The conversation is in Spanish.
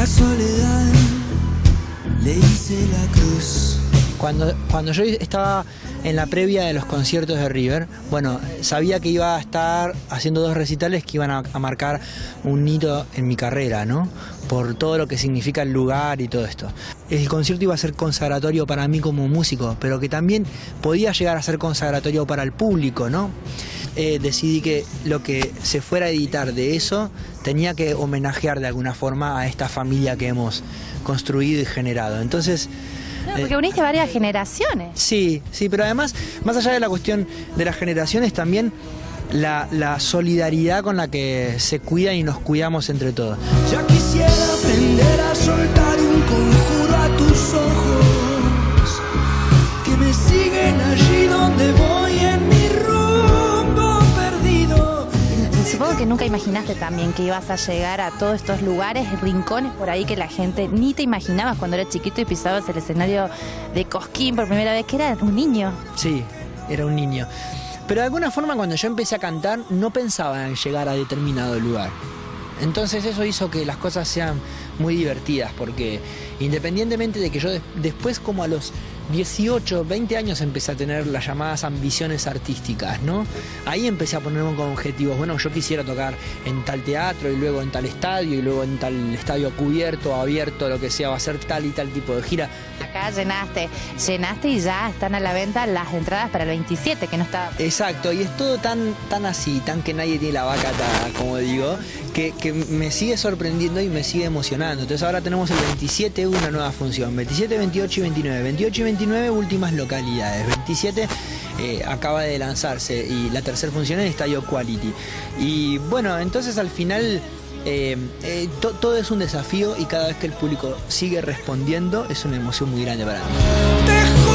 la soledad le hice la cruz. Cuando yo estaba en la previa de los conciertos de River, bueno, sabía que iba a estar haciendo 2 recitales que iban a marcar un hito en mi carrera, ¿no? Por todo lo que significa el lugar y todo esto. El concierto iba a ser consagratorio para mí como músico, pero que también podía llegar a ser consagratorio para el público, ¿no? Decidí que lo que se fuera a editar de eso tenía que homenajear de alguna forma a esta familia que hemos construido y generado. Entonces... No, porque uniste varias generaciones. Sí, pero además, más allá de la cuestión de las generaciones, también la solidaridad con la que se cuidan y nos cuidamos entre todos. Ya quisiera aprender a soltar un conjuro a tus ojos, que me siguen allí donde voy en mi rumbo perdido. Supongo que nunca imaginaste también que ibas a llegar a todos estos lugares, rincones por ahí que la gente ni te imaginabas cuando eras chiquito y pisabas el escenario de Cosquín por primera vez, que eras un niño. Sí, era un niño. Pero de alguna forma cuando yo empecé a cantar no pensaba en llegar a determinado lugar. Entonces eso hizo que las cosas sean muy divertidas, porque independientemente de que yo después, como a los 18, 20 años, empecé a tener las llamadas ambiciones artísticas, ¿no? Ahí empecé a ponerme como objetivos. Bueno, yo quisiera tocar en tal teatro y luego en tal estadio y luego en tal estadio cubierto, abierto, lo que sea, va a ser tal y tal tipo de gira. Acá llenaste y ya están a la venta las entradas para el 27, que no estaba... Exacto, y es todo tan así, tan que nadie tiene la vaca atada, como digo, que me sigue sorprendiendo y me sigue emocionando. Entonces ahora tenemos el 27, una nueva función, 27, 28 y 29. 28 y 29 últimas localidades, 27 acaba de lanzarse y la tercera función en Estadio Quality. Y bueno, entonces al final todo es un desafío y cada vez que el público sigue respondiendo es una emoción muy grande para mí.